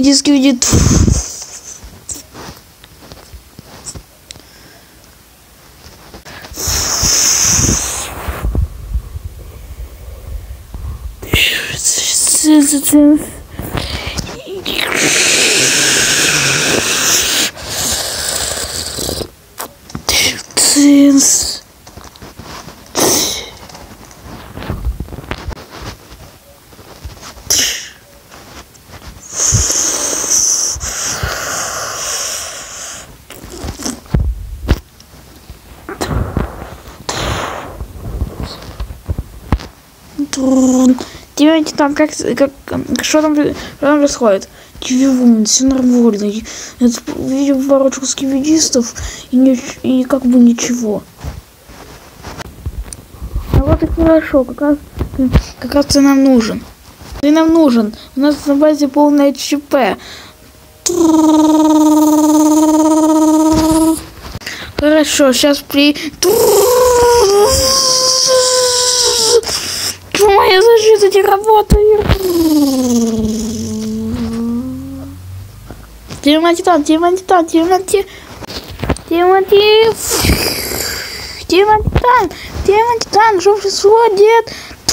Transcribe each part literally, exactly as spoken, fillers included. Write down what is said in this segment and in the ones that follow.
скибиди, скибиди. Цинс. Девять там как как что там что там происходит? Чего? Все нормально. Я видел парочку скибидистов и не, и как бы ничего. А вот и хорошо, как раз как раз ты нам нужен. Ты нам нужен. У нас на базе полное ЧП. Хорошо, сейчас при... Моя защита не работает. Тиматитан, Тиматитан, Тимати... Тимати... Тиматитан, Тиматитан, что происходит?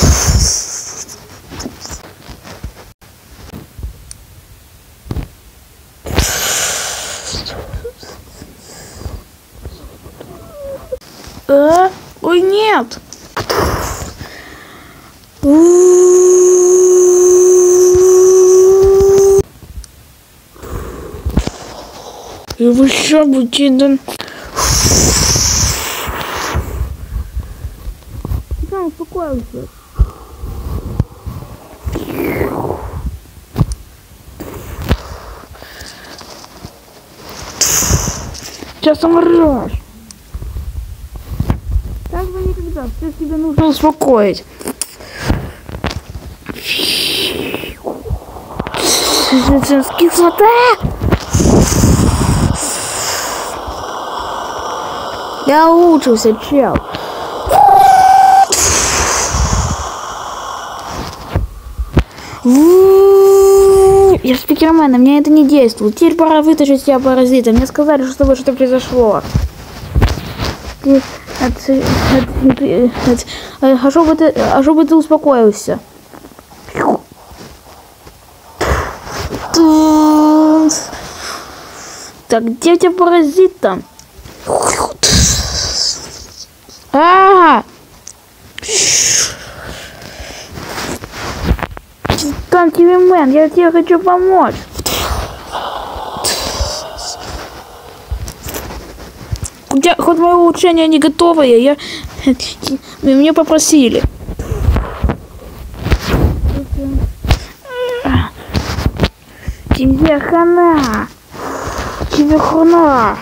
А? Ой, нет! И вы что будете? Да, да, успокоился. Сейчас умрешь. Так бы никогда. Все тебе нужно успокоить. Кислота! Я улучшился, чел. Я спикермен, на меня это не действует. Теперь пора вытащить тебя паразита. Мне сказали, что с тобой что-то произошло. Ты, от, от, от, а чтобы ты, а чтобы ты успокоился. Так, где у тебя паразит там? А! Там тебе мэн, я тебе хочу помочь. У тебя хоть мое улучшение не готовое, я мне попросили. Тебе хана. Тебе хана.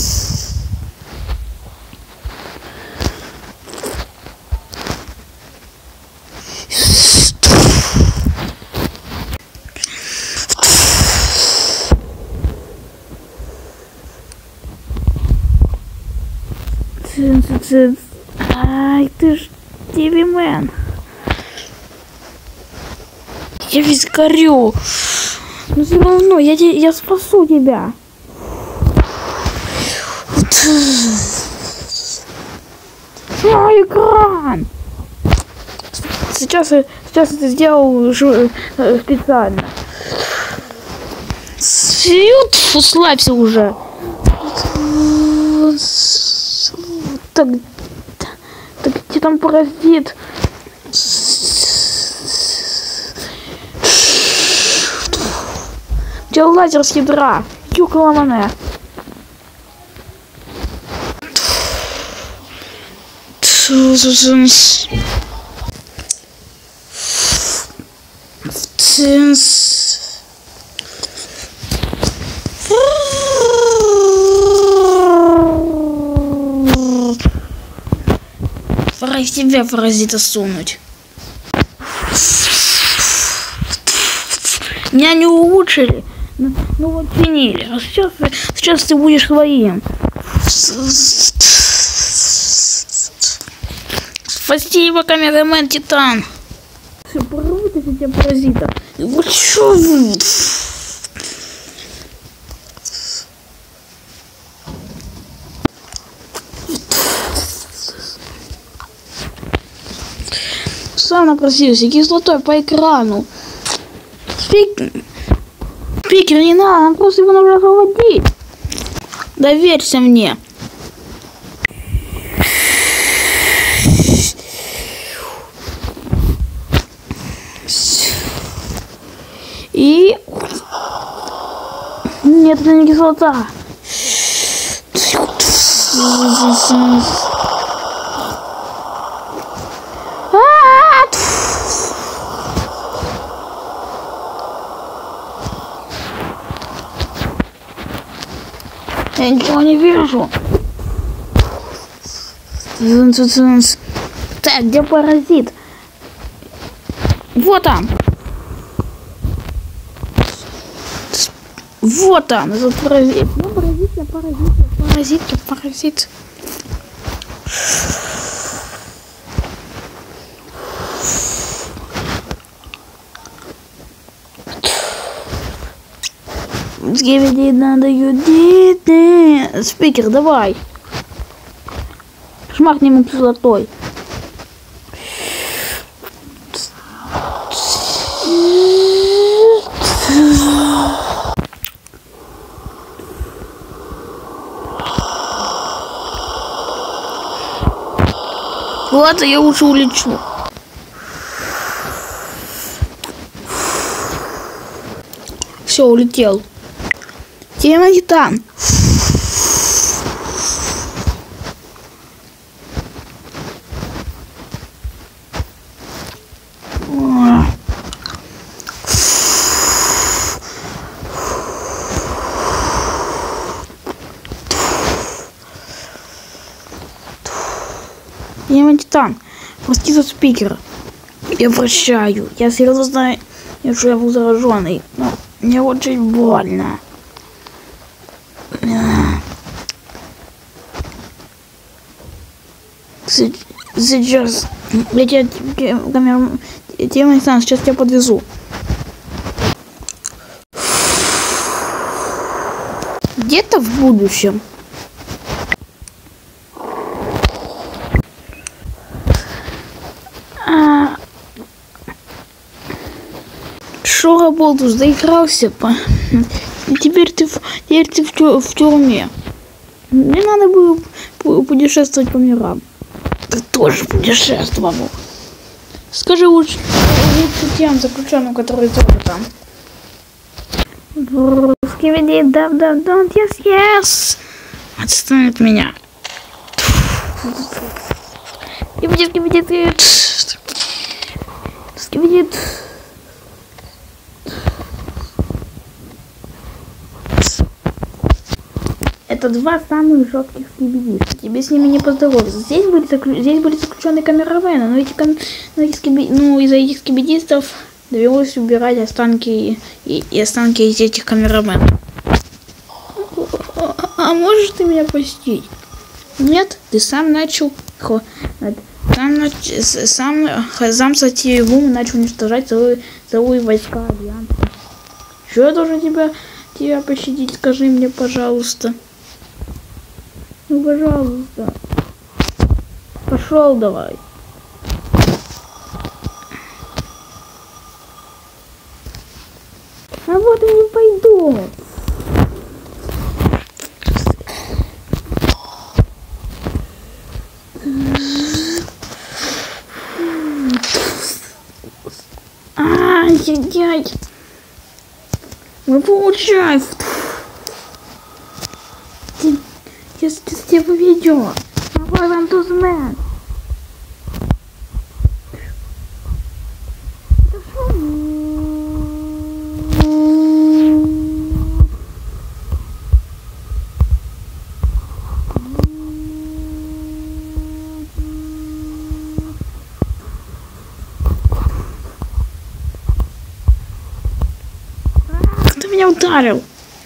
Ай, ты ж Тимимен. Я весь горю. Но все равно я, я спасу тебя. О, экран! Сейчас, сейчас это сделал специально. Свет, услабься уже. Так, так где там паразит? Где лазер с ядра? Юкала мене. Пора в тебя паразита сунуть. Меня не улучшили, ну, ну вот чинили. А сейчас, сейчас ты будешь своим. Спасибо, камерамен Титан. Все, пора вытащить тебя паразита. Вот что? сам напросился кислотой по экрану. Спик... Спикер не надо, нам просто его нужно освободить. Доверься мне. И... Нет, это не кислота. Я ничего не вижу. Так, где паразит? Вот он. Вот он, этот паразит. Ну, паразит, я паразит, я паразит, я паразит. Скибиди надо юдит. Спикер, давай. Шмахни ему кислотой. Ладно, я лучше улечу. Все, улетел. Тема Титан. Тема Титан. Прости за спикера. Я прощаю. Я серьезно знаю, что я был зараженный. Но мне очень больно. Сейчас летят камеру. Тема Титан, сейчас тебя подвезу. Где-то в будущем. Шо, Болтус, заигрался? Теперь ты, в, теперь ты в, тю, в тюрьме. Мне надо было путешествовать по мирам. Ты тоже путешествовал. Скажи лучше, лучше тем заключенным, которые тоже там. Скибиди, да, да, don't, yes, yes. Отстань от меня. Скибиди, скибиди, скибиди. Это два самых жестких скибидиста. Тебе с ними не поздоровится. Здесь были, заклю... Здесь были заключены камерамены, но, эти кам... но, эти скиби... ну, из-за этих скибидистов довелось убирать останки и, и останки из этих камераменов. А, а можешь ты меня простить? Нет, ты сам начал... Сам, нач... сам Хазам Сатиевум начал уничтожать целые, целые войска Альянса. Что я должен тебя, тебя пощадить? Скажи мне, пожалуйста. Ну, пожалуйста. Пошел давай. А вот и не пойду. Ай-яй-яй. Мы получаем. Если ты тебя поведешь. Давай вам тут man. Кто меня ударил?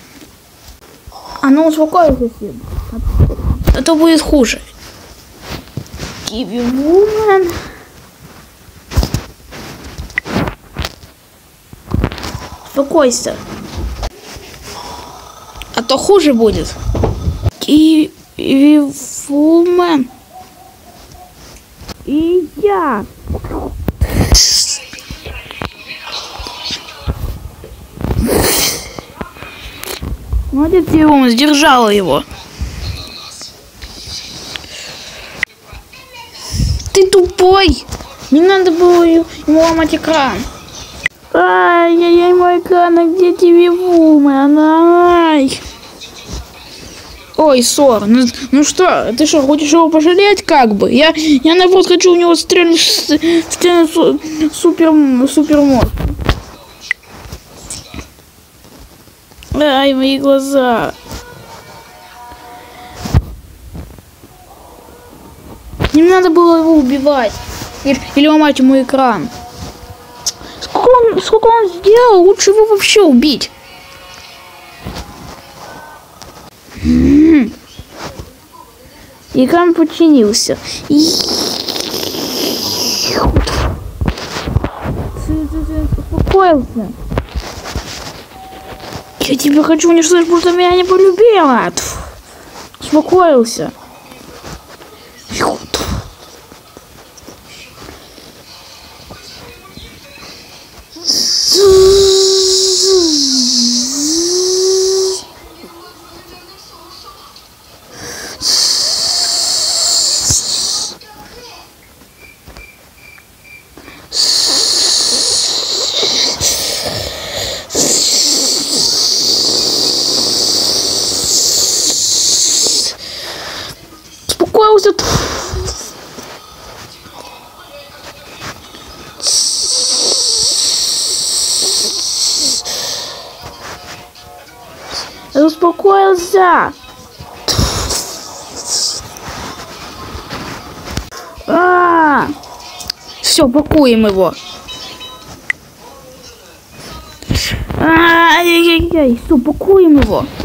А ну успокойся, Сим. А то будет хуже. Give you woman. Успокойся. А то хуже будет. Give you woman. И я. Молодец, он сдержала его. Ты тупой! Не надо было ему ломать экран. Ай-яй-яй, мой экран, а где ти ви-вумен? Ай! Ой, Сор, ну, ну что, ты что, хочешь его пожалеть, как бы? Я, я наоборот хочу у него стрельнуть, стрельнуть су, супер, супер мозг. Ай, мои глаза. Не надо было его убивать. Или, или ломать ему экран. Сколько он, сколько он сделал, лучше его вообще убить. Экран починился. Успокоился. Я тебя хочу уничтожить, потому что меня не полюбила. Успокоился. Успокоился. Успокоился. А, все, пакуем его. Ай-яй-яй, все, пакуем его.